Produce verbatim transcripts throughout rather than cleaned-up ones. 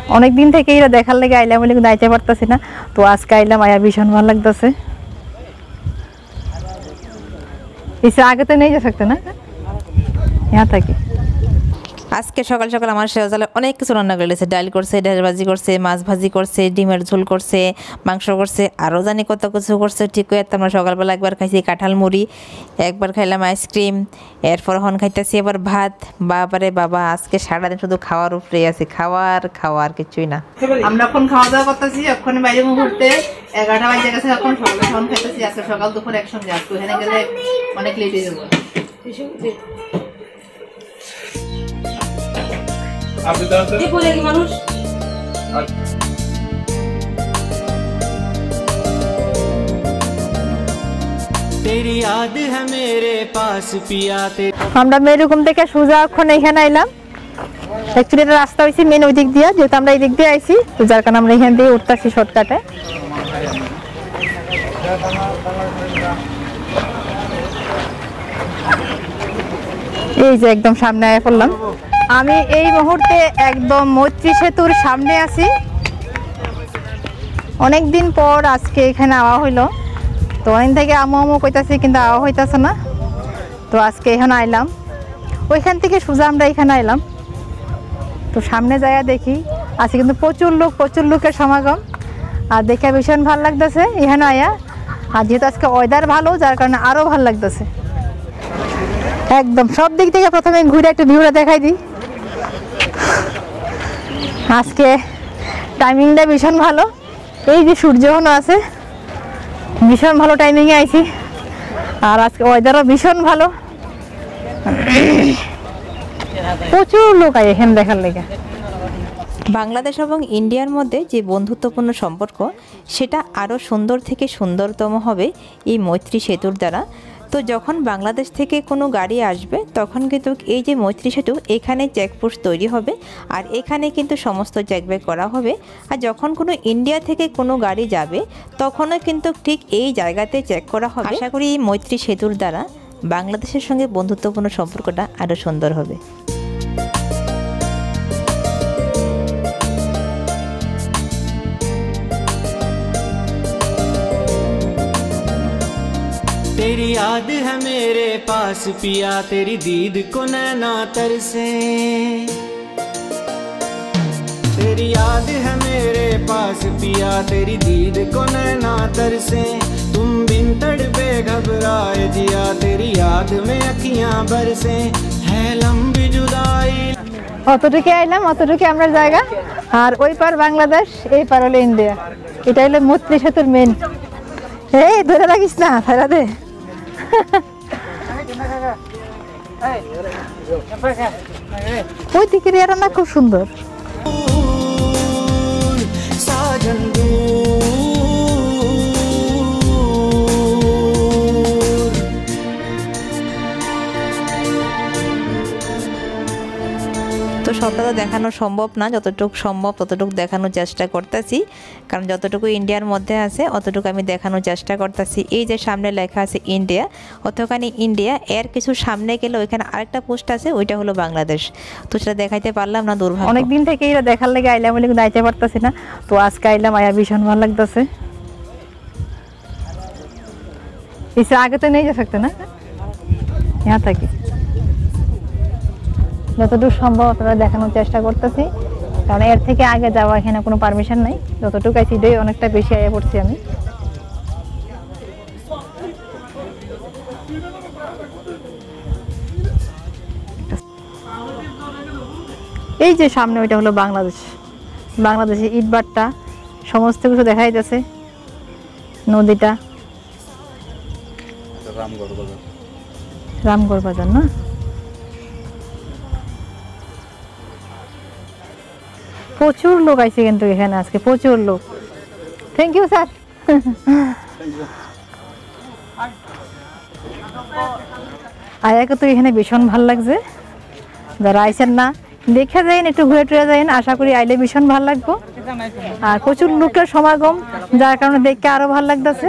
অনেকদিন থেকে এরা দেখার লেগে আইলাম বলে কিন্তু আইতে পারতেছি না। তো আজকে আইলাম, আয়া ভীষণ ভালো লাগতেছে। इसे आगे तो नहीं जा सकते ना यहाँ तक ही। আজকে সকাল সকাল আমার শেহজালে অনেক কিছু রান্না করে লেছে। ডাল করছে, ডাল ভাজি করছে, মাছ ভাজি করছে, ডিমের ঝোল করছে, মাংস করছে, আরও জানি কত কিছু করছে। ঠিক হয়ে আমরা সকালবেলা একবার খাইছি কাঁঠাল মুড়ি, একবার খাইলাম আইসক্রিম, এরপর হন খাইতেছি আবার ভাত। বাবারে বাবা, আজকে সারাদিন শুধু খাওয়ার উপরে আছে, খাওয়ার খাওয়ার কিছুই না। আমরা এখন খাওয়া দাওয়া করতেছি, এখন বাইরে মুহূর্তে এগারোটা বাজে গেছে, এখন সকালে খাওয়ান খাইতেছি। আজকে সকাল দুপুর একসঙ্গে আসবো, এখানে গেলে অনেক লেট হয়ে যাবো। মানুষ আমরা মেরুকুম থেকে সোজা এখন এখানে আইলাম। অ্যাকচুয়ালি এটা রাস্তা হয়েছে মেন ওই দিক দিয়ে, যেহেতু আমরা এই দিক দিয়ে আইছি, তো যার কারণে আমরা এখান দিয়ে উঠতেছি শর্টকাটে। এই যে একদম সামনে আয়া পড়লাম। আমি এই মুহূর্তে একদম মৈত্রী সেতুর সামনে আছি। অনেকদিন পর আজকে এখানে আওয়া হইলো, তো অনেক থেকে আমু আমু কইতাছি কিন্তু আওয়া হইতাছে না। তো আজকে এখানে আইলাম, ওইখান থেকে সোজা আমরা এখানে আইলাম। তো সামনে যাইয়া দেখি আজকে কিন্তু প্রচুর লোক, প্রচুর লোকের সমাগম, আর দেখে ভীষণ ভালো লাগতেছে এখানে আয়া। আর যেহেতু আজকে ওয়েদার ভালো, যার কারণে আরও ভালো লাগতেছে। একদম সব দিক থেকে প্রথমে ঘুরে একটু ভিউটা দেখাই দিই। আজকে টাইমিংটা ভীষণ ভালো, এই যে সূর্যগ্রহণ আছে, ভীষণ ভালো টাইমিংয়ে আইছি। আর আজকে ওয়েদারও ভীষণ ভালো, প্রচুর লোক আয় এখানে দেখার লেগে। বাংলাদেশ এবং ইন্ডিয়ার মধ্যে যে বন্ধুত্বপূর্ণ সম্পর্ক, সেটা আরও সুন্দর থেকে সুন্দরতম হবে এই মৈত্রী সেতুর দ্বারা। তো যখন বাংলাদেশ থেকে কোনো গাড়ি আসবে, তখন কিন্তু এই যে মৈত্রী সেতু, এখানে চেকপোস্ট তৈরি হবে, আর এখানে কিন্তু সমস্ত চেকব্যাক করা হবে। আর যখন কোনো ইন্ডিয়া থেকে কোনো গাড়ি যাবে, তখনও কিন্তু ঠিক এই জায়গাতে চেক করা হবে। আশা করি এই মৈত্রী সেতুর দ্বারা বাংলাদেশের সঙ্গে বন্ধুত্বপূর্ণ সম্পর্কটা আরও সুন্দর হবে। तेरी याद है मेरे पास पिया, तेरी दीद को नैना तरसे। तेरी याद है मेरे पास पिया, तेरी दीद को नैना तरसे। तुम बिन तड़पे घबराए जिया, तेरी याद में अखियां बरसे। है लंबी जुदाई। অতটুকু আইলাম, অতটুকু আমরা জায়গা। আর ওই পার বাংলাদেশ, এই পার হলো ইন্ডিয়া। এটা হলো মৈত্রী সেতুর মেন। এই ধরে রাখিস না, ফেরা দে। ওই দিকের এরা না খুব সুন্দর। তো সবটা তো দেখানো সম্ভব না, যতটুকু সম্ভব ততটুকু দেখানোর চেষ্টা করতেছি, কারণ যতটুকু ইন্ডিয়ার মধ্যে আছে অতটুকু আমি দেখানোর চেষ্টা করতেছি। এই যে সামনে লেখা আছে ইন্ডিয়া, অতখানি ইন্ডিয়া, এর কিছু সামনে গেলে ওইখানে আরেকটা পোস্ট আছে, ওইটা হলো বাংলাদেশ। তো সেটা দেখাইতে পারলাম না, দুর্ভাগ্য। অনেকদিন থেকে এরা দেখার লেগে আইলাম বলে কিন্তু আইতে পারতেছি না। তো আজকে আইলাম, আয়া ভীষণ ভালো লাগতেছে। इसे आगे तो नहीं जा सकते ना यहाँ तक ही। যতটুকু সম্ভব আপনারা দেখানোর চেষ্টা করতেছি, কারণ এর থেকে আগে যাওয়া এখানে কোনো পারমিশন নাই। যতটুকু আইছি এটাই অনেকটা বেশি আয়া পড়ছি আমি। এই যে সামনে ওইটা হলো বাংলাদেশ। বাংলাদেশে ইটবাট্টা সমস্ত কিছু দেখা যাচ্ছে, নদীটা রামগড় বাজার। রামগড় বাজার না, প্রচুর লোক আইছে কিন্তু এখানে আজকে, প্রচুর লোক। Thank you sir. আয়াকে তো এখানে ভীষণ ভালো লাগছে। যারা আইছেন না, দেখে যাইন, একটু ঘুরে টুরে যাইন, আশা করি আইলে ভীষণ ভালো লাগবো। আর প্রচুর লোকের সমাগম, যার কারণে দেখতে আরো ভালো লাগতেছে।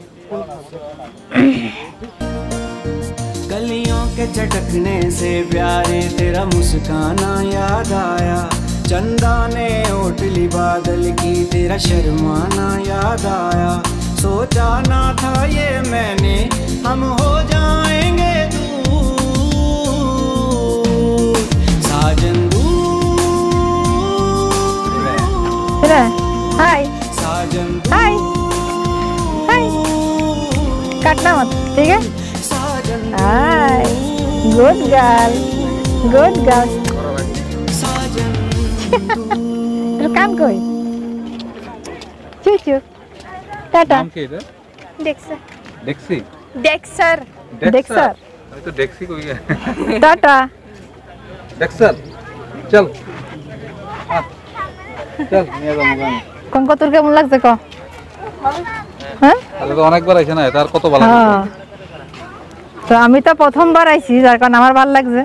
गलियों के झटकने से प्यारे तेरा मुस्काना याद आया, चंदा ने ओट पहली बादल की तेरा शर्माना याद आया, सोचा ना था ये मैंने हम हो जाएंगे दूर, साजन दूर, हाय साजन हाय हाय, काटना मत, ठीक है? Sajan hi, good girl, good girl. Sajan काम कोई चुचू टाटा। नाम কি এটা? डेक्सर ডেক্সি डेक्सर डेक्सर আমি তো ডেক্সি কই গে टाटा। ডেক্সর চল আ, চল নিয়ে যাবো গান। কঙ্ক তোর কেমন লাগছে ক? হ্যাঁ আরে তো অনেকবার আইছে না, তার কত ভালো লাগছে। হ্যাঁ, তো আমি তো প্রথমবার আইছি, যার কারণে আমার ভালো লাগছে।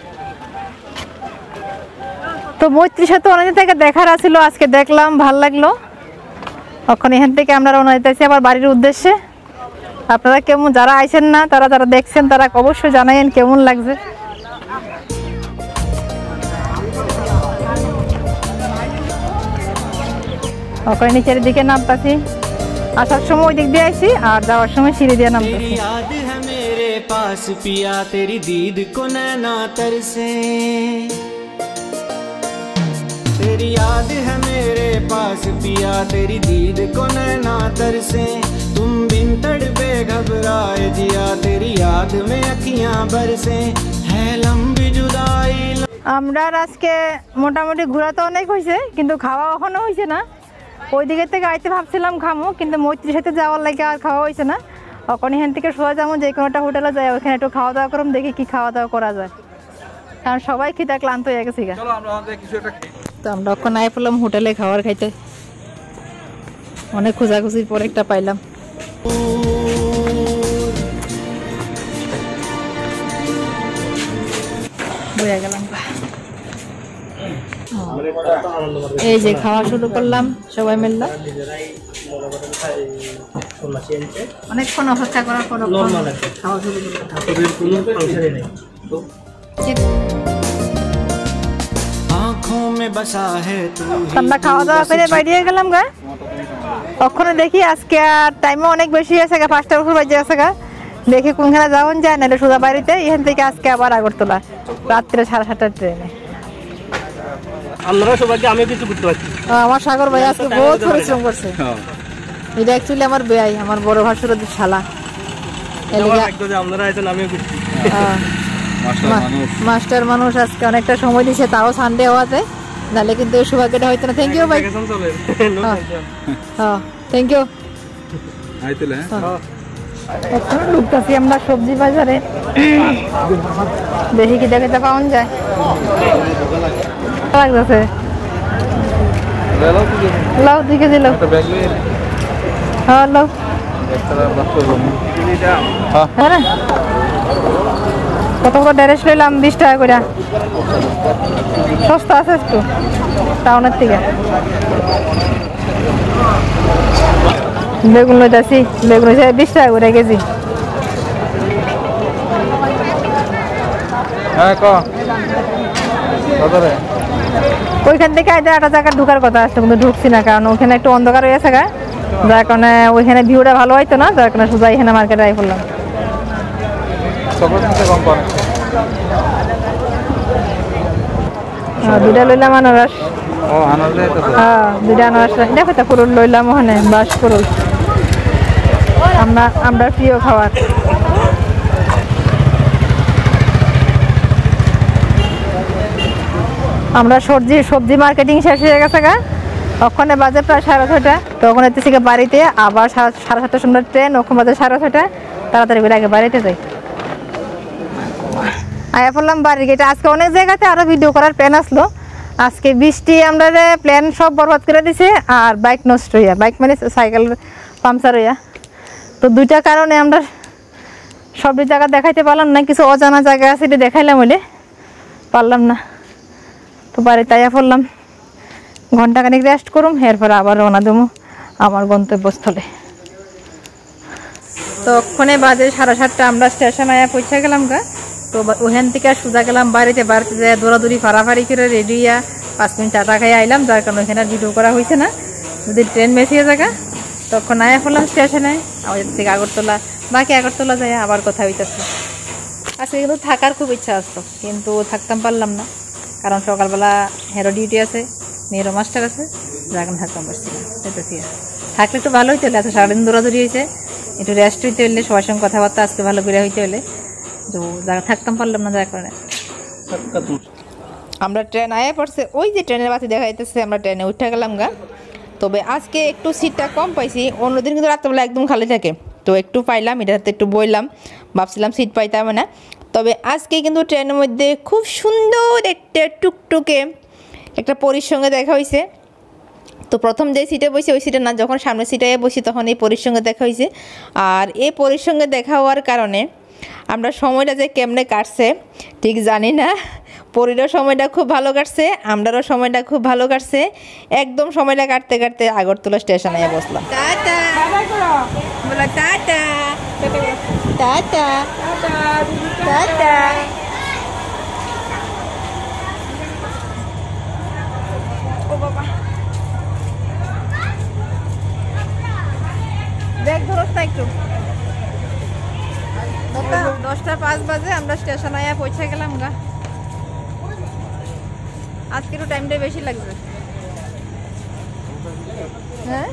তো মৈত্রী সেতু অনেকদিন থেকে দেখার আছিল, আজকে দেখলাম, ভাল লাগলো। এখন এখান থেকে আমরা রওনা দিতেছি আবার বাড়ির উদ্দেশ্যে। আপনারা কেমন, যারা আইছেন না তারা যারা দেখছেন তারা অবশ্যই জানাইন কেমন লাগছে। ওখানে নিচের দিকে নামতাছি, আসার সময় ওই দিক দিয়ে আইছি আর যাওয়ার সময় সিঁড়ি দিয়ে নামতাছি। तेरी याद है मेरे पास पिया, तेरी दीद को नैना तरसे, तेरी याद है मेरे पास पिया, तेरी दीद को नैना तरसे, तुम बिन तड़पे घबराए जिया, तेरी याद में अखियां बरसे, है लंबी जुदाई। আমরা আজকে মোটামুটি ঘোরা তো অনেক হয়েছে, কিন্তু খাওয়া এখনো হয়েছে না। ওই দিকের থেকে আইতে ভাবছিলাম খামো, কিন্তু মৈত্রীর সাথে যাওয়ার লাগে আর খাওয়া হয়েছে না। ওখানে এখান থেকে সোজা যাবো যে কোনো একটা হোটেলে যাই, ওখানে একটু খাওয়া দাওয়া করুন, দেখি কি খাওয়া দাওয়া করা যায়, কারণ সবাই খিদা ক্লান্ত হয়ে গেছে। চলো আমরা আমাদের কিছু একটা তো আমরা ওখানে আই পড়লাম হোটেলে খাবার খাইতে, অনেক খোঁজাখুঁজির পর একটা পাইলাম। বইয়া গেলাম, এই যে খাওয়া শুরু করলাম সবাই মিললাম। অনেকক্ষণ অপেক্ষা করার পর খাওয়া শুরু করলাম। आँखों में बसा है तू ही, আমরা খাওয়া দাওয়া করে বাইরে গেলাম গা। ওখানে দেখি আজকে আর টাইমও অনেক বেশি আছে গা, পাঁচটার উপর বাজে আছে গা। দেখি কোনখানে যাওয়ান যায়, নাহলে সোজা বাড়িতে। এখান থেকে আজকে আবার আগরতলা রাত্রে সাড়ে সাতটার ট্রেনে। আমরা সবাইকে আমি কিছু করতে পারছি। আমার সাগর ভাই আজকে বহুত পরিশ্রম করছে। এটা অ্যাকচুয়ালি আমার বেয়াই, আমার বড় ভাসুর শালা। আপনারা আছেন, আমিও করছি। মাস্টার মানুষ আজকে অনেকটা সময় দিছে, তাও সানডে হওয়াতে, নাহলে কিন্তু এই সৌভাগ্যটা হইতো না। থ্যাংক ইউ ভাই। হ্যাঁ থ্যাংক ইউ। আইতেলে এখন ঢুকতেছি আমরা সবজি বাজারে, দেখি কি দেখতে পাওয়া যায়। লাগতেছে লাউ দুই কেজি লাউ। হ্যাঁ লাউ হ্যাঁ না, কত কত ড্রেস লইলাম, বিশ টাকা করে, সস্তা আছে একটু টাউনের থেকে। বেগুন লইতেছি, বেগুন হচ্ছে বিশ টাকা করে কেজি। হ্যাঁ ক কত রে? ওইখান থেকে আইতে একটা জায়গা ঢুকার কথা আসতো, কিন্তু ঢুকছি না, কারণ ওখানে একটু অন্ধকার হয়ে গেছে গা, যার কারণে ওইখানে ভিউটা ভালো হইতো না, যার কারণে সোজা এখানে মার্কেটে আই পড়লাম। দুটা লইলাম আনারস। ও আনারস যাইতেছে। হ্যাঁ দুটা আনারস, দেখো তো কুরুল লইলাম ওখানে, বাস কুরুল আমরা আমরা প্রিয় খাবার। আমরা সবজি সবজি মার্কেটিং শেষ হয়ে গেছে গা, ওখানে বাজে প্রায় সাড়ে ছয়টা। তখন এতে থেকে বাড়িতে আবার সাড়ে সাতটার সময় ট্রেন, ওখানে বাজে সাড়ে ছয়টা। তাড়াতাড়ি করে আগে বাড়িতে যাই। আয়া পড়লাম বাড়ির গেটে। আজকে অনেক জায়গাতে আরো ভিডিও করার প্ল্যান আসলো, আজকে বৃষ্টি আমরা প্ল্যান সব বরবাদ করে দিছে, আর বাইক নষ্ট হইয়া, বাইক মানে সাইকেল পাংচার হইয়া। তো দুইটা কারণে আমরা সব জায়গা দেখাইতে পারলাম না, কিছু অজানা জায়গা আছে এটা দেখাইলাম বলে পারলাম না। তো বাড়িতে আয়া পড়লাম, ঘন্টাখানিক রেস্ট করুম, এরপরে আবার রওনা দেবো আমার গন্তব্যস্থলে। তো ওখানে বাজে সাড়ে সাতটা, আমরা স্টেশন আয়া পৌঁছে গেলাম গা। তো ওখান থেকে সোজা গেলাম বাড়িতে, বাড়িতে যাই দৌড়াদৌড়ি ফাড়াফাড়ি করে রেডি হইয়া পাঁচ মিনিট চাটা খাই আইলাম, যার কারণে এখানে ভিডিও করা হয়েছে না। যদি ট্রেন মেসিয়ে থাকা তখন আয়া ফেললাম স্টেশনে, আমাদের থেকে আগরতলা, বাকি আগরতলা যায় আবার কথা হইতেছে। আজকে কিন্তু থাকার খুব ইচ্ছা আসতো, কিন্তু থাকতাম পারলাম না, কারণ সকালবেলা হেরো ডিউটি আছে, মেয়েরও মাস্টার আছে, যার কারণে থাকতাম পারছি না। যেতেছি থাকলে একটু ভালো হইতে হলে, এত সারাদিন দৌড়াদৌড়ি হয়েছে, একটু রেস্ট হইতে হলে, সবার সঙ্গে কথাবার্তা আজকে ভালো করে হইতে হলে, তো যারা থাকতাম পারলাম না, যার কারণে। আমরা ট্রেন আয়া পড়ছে, ওই যে ট্রেনের বাতি দেখা যাইতেছে, আমরা ট্রেনে উঠে গেলাম গা। তবে আজকে একটু সিটটা কম পাইছি, অন্যদিন কিন্তু রাত্রেবেলা একদম খালি থাকে, তো একটু পাইলাম, এটাতে একটু বইলাম, ভাবছিলাম সিট পাইতাম না। তবে আজকে কিন্তু ট্রেনের মধ্যে খুব সুন্দর একটা টুকটুকে একটা পরীর সঙ্গে দেখা হয়েছে। তো প্রথম যে সিটে বসে ওই সিটে না, যখন সামনের সিটে বসি তখন এই পরীর সঙ্গে দেখা হয়েছে। আর এই পরীর সঙ্গে দেখা হওয়ার কারণে আমরা সময়টা যে কেমনে কাটছে ঠিক জানি না। পরীরও সময়টা খুব ভালো কাটছে, আমরারও সময়টা খুব ভালো কাটছে। একদম সময়টা কাটতে কাটতে আগরতলা স্টেশনে বসলাম। টাটা বলা, টাটা টাটা টাটা। ও বাবা, ব্যাগ ধরো না একটু। দশটা পাঁচ বাজে আমরা স্টেশন আয়া পৌঁছে গেলাম গা। আজকে একটু টাইমটা বেশি লাগবে। হ্যাঁ,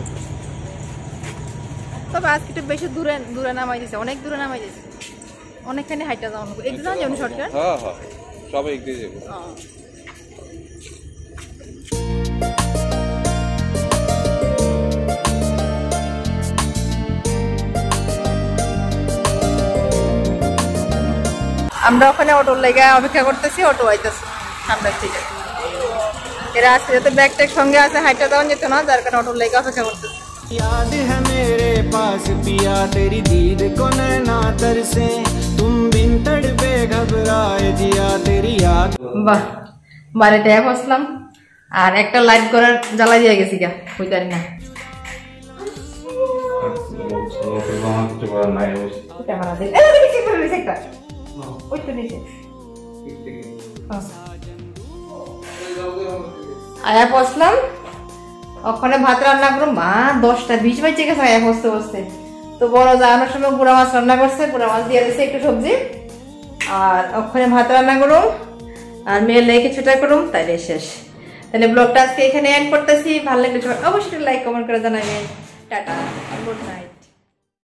তবে আজকে একটু বেশি দূরে দূরে নামাই দিছে, অনেক দূরে নামাই দিছে, অনেকখানি হাইটা যাওয়া হবে। একদিন যাবো শর্টকাট, হ্যাঁ হ্যাঁ সব একদিন যাবো। আমরা ওখানে অটোর লেগে অপেক্ষা করতেছি, অটো আইতেছে সামনের থেকে। এরা আজকে যাতে ব্যাগ ট্যাগ সঙ্গে আছে, হাইটা যাওয়া যেত না, যার কারণে অটোর লেগে অপেক্ষা করতেছি। याद है मेरे पास पिया तेरी दीद को नैना तरसे तुम बिन तड़पे घबराए जिया तेरी याद। বাহ, বাড়িতে বসলাম আর একটা লাইট করার জ্বালা দিয়ে গেছি গা, বুঝতে না। ক্যামেরা দিয়ে এই নিচে করে নিচে একটা ওই তো নিচে আয়া বসলাম। ওখানে ভাত রান্না করো, মা দশটা বিশ বাজে গেছে আয়া বসতে বসতে। তো বড় জানানোর সময় গুঁড়া মাছ রান্না করছে, গুঁড়া মাছ দিয়ে দিচ্ছে একটু সবজি, আর ওখানে ভাত রান্না করুম আর মেয়ের লেগে কিছুটা করুম, তাইলে শেষ। তাহলে ব্লগটা আজকে এখানে এন্ড করতেছি। ভালো লাগলে অবশ্যই লাইক কমেন্ট করে জানাবেন। Tata, good night.